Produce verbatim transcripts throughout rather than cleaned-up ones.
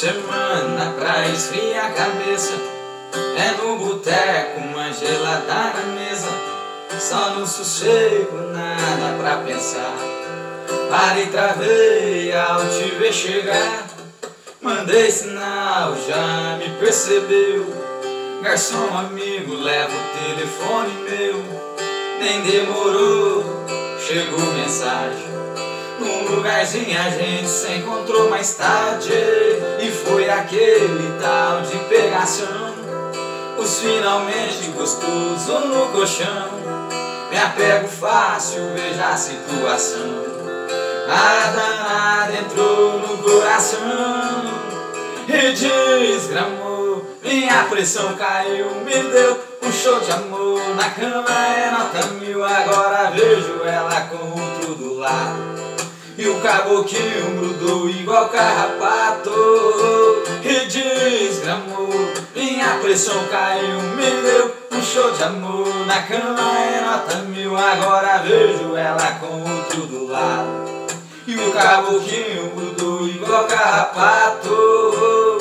semana pra esfriar a cabeça é no boteco, uma gelada na mesa. Só no sossego, nada pra pensar. Parei, travei ao te ver chegar. Mandei sinal, já me percebeu. Garçom amigo, leva o telefone meu. Nem demorou, chegou mensagem. Num lugarzinho a gente se encontrou mais tarde. E foi aquele tal de pegação. Os finalmente gostoso no colchão. Me apego fácil, veja a situação. Nada, nada entrou no coração e desgramou. Minha pressão caiu, me deu um show de amor. Na cama é nota mil, agora vejo ela com outro do lado. E o caboclinho grudou igual carrapato e desgramou. Minha pressão caiu, me deu um show de amor. Na cama é nota mil, agora vejo ela com outro do lado. E o caboclinho grudou igual carrapato.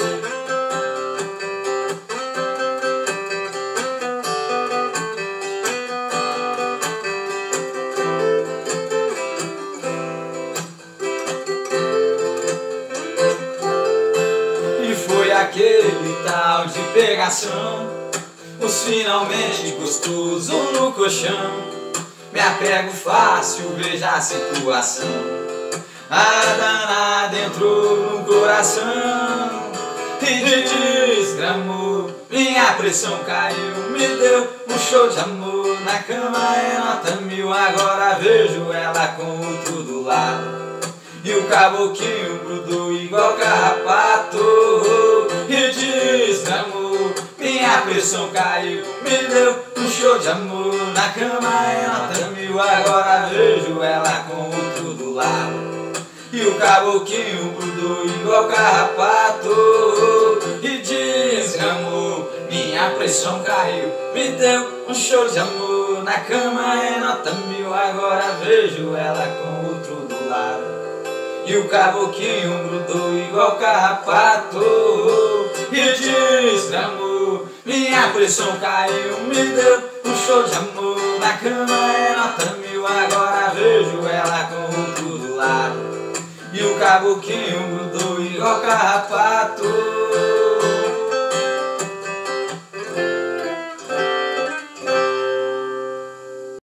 E foi aquele tal de pegação. Os finalmente gostoso no colchão. Me apego fácil, veja a situação. Nada, nada entrou no coração e desgramou. Minha pressão caiu, me deu um show de amor. Na cama é nota mil, agora vejo ela com outro do lado. E o caboclinho grudou igual carrapato e desgramou. Minha pressão caiu, me deu um show de amor. Na cama é nota mil, agora vejo ela com outro do lado. E o caboclinho grudou igual carrapato e desgramou. Minha pressão caiu, me deu um show de amor. Na cama é nota mil, agora vejo ela com outro do lado. E o caboclinho grudou igual carrapato e desgramou. Minha pressão caiu, me deu um show de amor. Na cama é nota mil, agora vejo ela com outro do lado. E o caboclinho grudou igual carrapato.